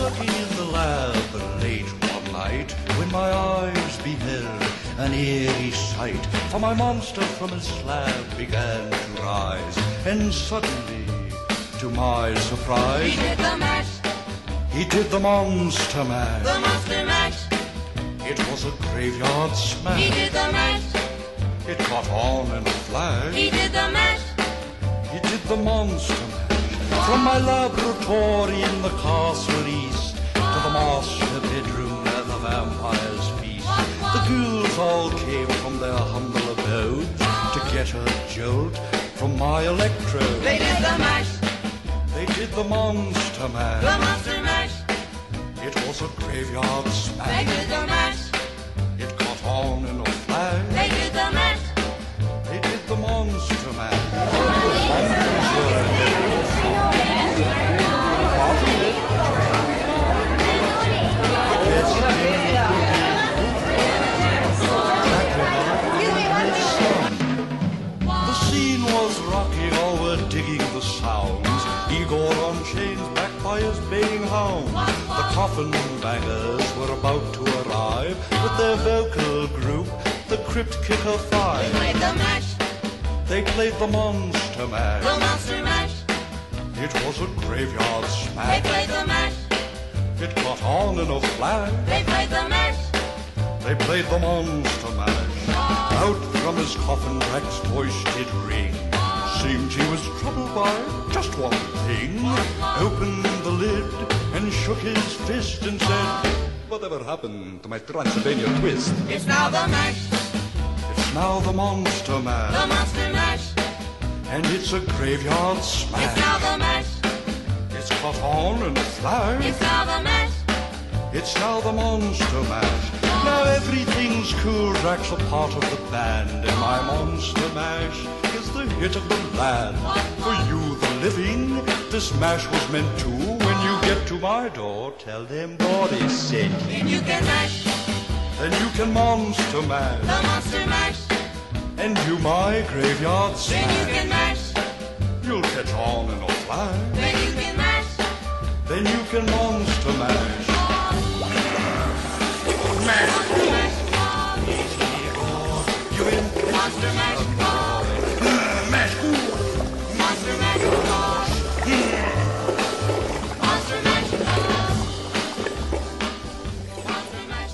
working in the lab late one night when my eyes beheld an eerie sight. For my monster from his slab began to rise, and suddenly, to my surprise, he did the mash. He did the monster mash. The monster mash. It was a graveyard smash. He did the mash. It caught on in a flash. He did the mash. He did the monster mash. From my laboratory in the castle east to the master bedroom where the vampires feast, the ghouls all came from their humble abodes to get a jolt from my electrode. They did the mash. They did the monster mash. The monster mash. It was a graveyard smash. They did the mash. It caught on in a flash. They did the mash. They did the monster mash. The zombies were The scene was rocking, all were digging the sounds. Igor on chains, backed by his baying hound. The coffin bangers were about to arrive with their vocal group, the Crypt Kicker They Five. played the mash. They played the monster mash. The monster mash. It was a graveyard They smash. played the mash. It caught on in a flash. They played the mash. They played the monster mash. Out from his coffin, Drex's voice did ring. Seemed he was troubled by just one thing. Opened the lid and shook his fist and said, "Whatever happened to my Transylvania twist?" It's now the mash. It's now the monster The mash. monster mash. And it's a graveyard It's smash. now the mash. It's caught on in a flash. It's now the mash. It's now the monster mash. Now everything's cool. Drax a part of the band, and my monster mash is the hit of the land. For you, the living, this mash was meant to. When you get to my door, tell them God is sent. Then you can mash. Then you can monster mash, The monster mash. and do my graveyard Then you can smash. mash. You'll catch on in a flash. Then you can mash. Then you can monster mash. Monster mash. You in Monster mash. mash. Monster mash. Monster mash. Monster mash.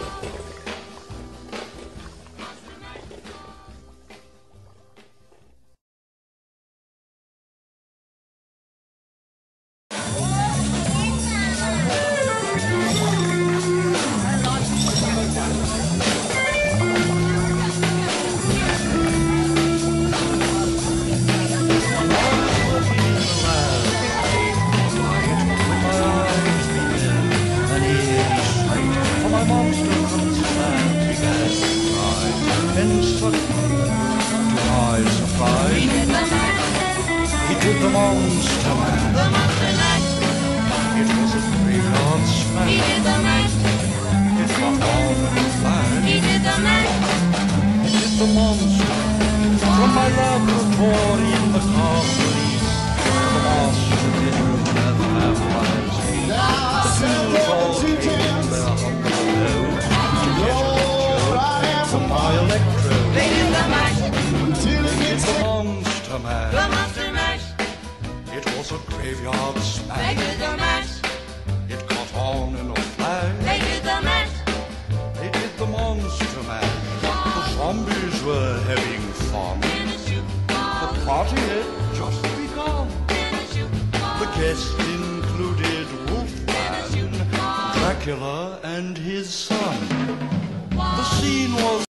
He did the mash. He did the monster mash. The monster mash. It was a graveyard He smash. did the mash. It got on in a flash. He did the mash. He did the monster. From my laboratory in the castle east to the master bedroom where the vampires feast. The ghouls all came from their humble abodes to get a jolt from my electrode. They did the mash. It's the monster mash. The monster mash. It was a graveyard They smash. did the mash. It caught on in a flash. They did the mash. They did the monster mash. The zombies were having fun. Finish you. The party had just begun. Finish you. The guests included Wolfman, Dracula, and his son. The scene was